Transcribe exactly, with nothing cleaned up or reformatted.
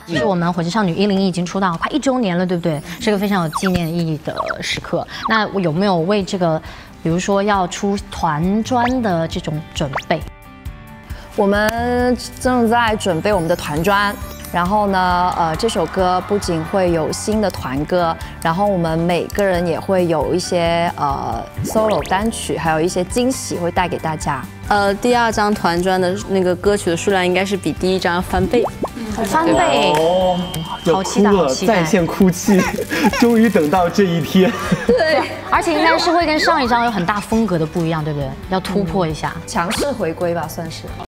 是我们火箭少女一零一已经出道快一周年了，对不对？是个非常有纪念意义的时刻。那我有没有为这个，比如说要出团专的这种准备？ 我们正在准备我们的团专。 然后呢，呃，这首歌不仅会有新的团歌，然后我们每个人也会有一些呃 solo 单曲，还有一些惊喜会带给大家。 呃，第二张团专的那个歌曲的数量应该是比第一张要翻倍， 翻倍哦，好期待，好期待， 在线哭泣，终于等到这一天。 对，而且应该是会跟上一张有很大风格的不一样，对不对？要突破一下， 强势回归吧，算是。